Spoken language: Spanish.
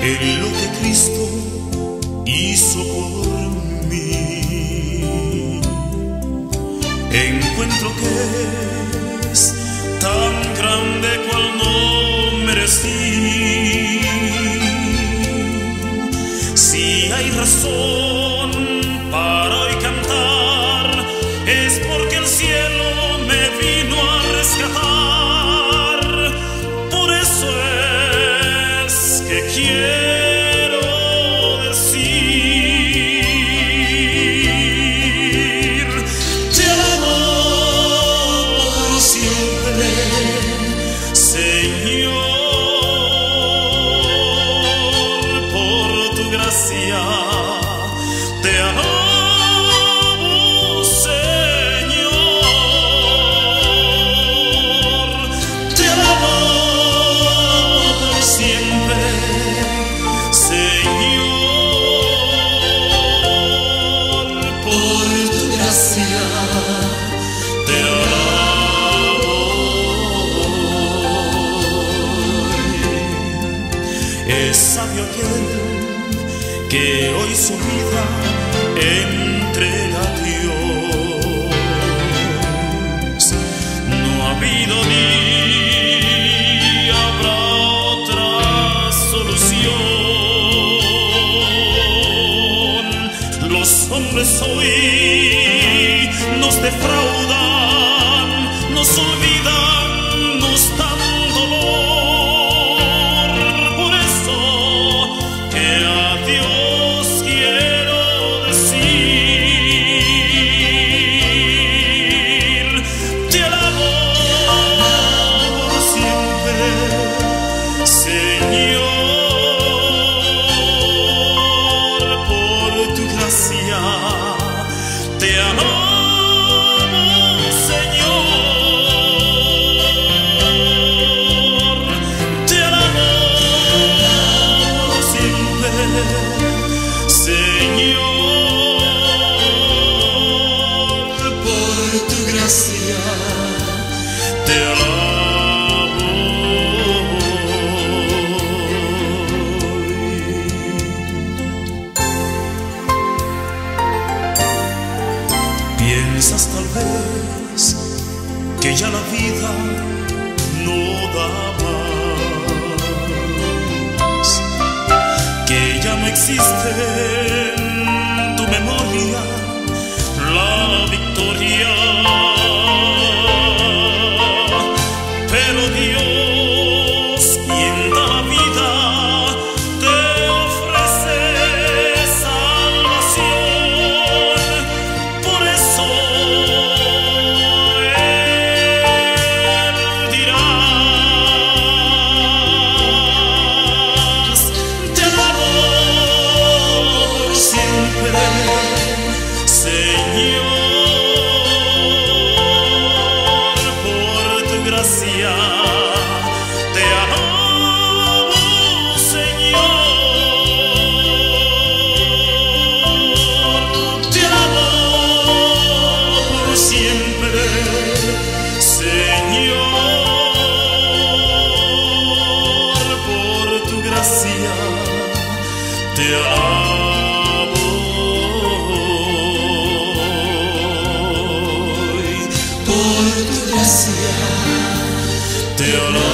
en lo que Cristo hizo por mí. Encuentro que es tan grande cual no merecí. Si hay razón para hoy cantar, es porque el cielo me vino a rescatar. Por eso es que quiero decir: te amo por siempre, Señor, por tu gracia. Te amo, Señor, te amo por siempre, Señor, por tu gracia. Te amo. Es sabio aquel que hoy su vida entrega a Dios. No ha habido ni habrá otra solución. Los hombres hoy nos defraudan, nos olvidan, nos dan dolor. Por eso que a Dios quiero decir: te alabo por siempre, Señor, por tu gracia. Te amo, Señor, te alabo por siempre, Señor, por tu gracia. Te alabo. Piensas tal vez que ya la vida no da más, que ya no existe en tu memoria la victoria. Pero Dios, quien da la vida, te ofrece salvación. Por eso Él dirá: te alabo por siempre, Señor, por tu gracia. Te alabo, Señor, te alabo por siempre, Señor, por tu gracia. Te alabo, por tu gracia. Te alabo.